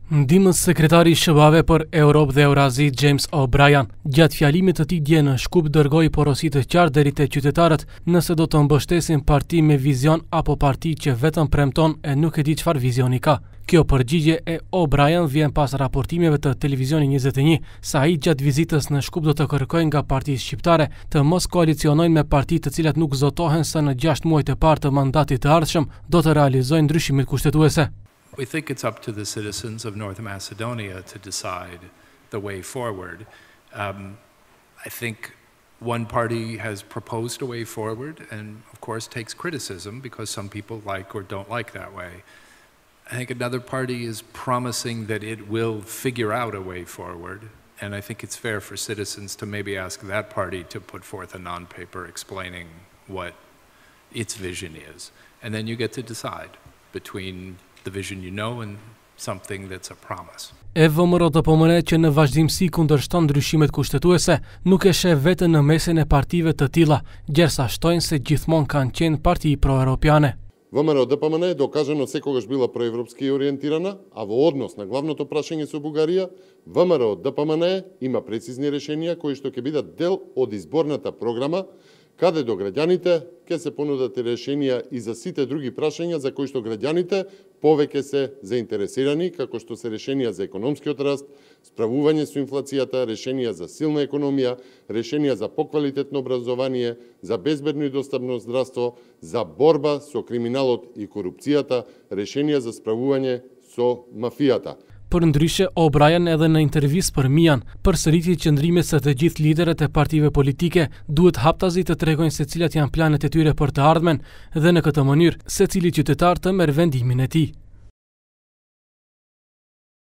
Ndihmës sekretari i SBA-ve për Europë dhe Eurazi James O'Brien, gjatë fjalimit të tij dje në Shkup dërgoi porosi të qartë deri te qytetarët nëse do të mbështesin parti me vizion apo parti që vetëm premton e nuk e di çfarë vizioni ka. Kjo përgjigje e O'Brien vjen pas raportimeve të Televizioni 21 se ai gjatë vizitës në Shkup do të kërkojë nga partitë shqiptare të mos koalicionojnë me parti të cilat nuk zotohen se në 6 muajt e parë të mandatit të ardhshëm do të realizojnë ndryshimet kushtetuese. We think it's up to the citizens of North Macedonia to decide the way forward. I think one party has proposed a way forward and, of course, takes criticism because some people like or don't like that way. I think another party is promising that it will figure out a way forward, and I think it's fair for citizens to maybe ask that party to put forth a non-paper explaining what its vision is. And then you get to decide between the vision you know and something that's a promise. VMRO të pomëre që në vazhdimsi kundërshton ndryshimet kushtetuese, nuk e sheh veten në mesin e partive të tilla, gjersa shtojnë se gjithmonë kanë qenë parti pro-европјане. ВМРО ДПМН е докажано секогаш била проевропски ориентирана, а во однос на главното прашање со Бугарија, ВМРО ДПМН има прецизни решенија кои што ќе бидат дел од изборната програма, каде до граѓаните ќе се понудат решенија и за сите други прашања за кои што граѓаните повеќе се заинтересирани, како што се решенија за економскиот раст, справување со инфлацијата, решенија за силна економија, решенија за поквалитетно образование, за безбедно и достапно здравство, за борба со криминалот и корупцијата, решенија за справување со мафијата. Për ndryshe, O'Brien edhe në intervistë për Mian, përsëriti qëndrimet se të gjithë liderët e partive politike duhet haptazi të tregojnë se cilat janë planet e tyre për të ardhmen dhe në këtë mënyrë secili qytetar të merr vendimin e tij.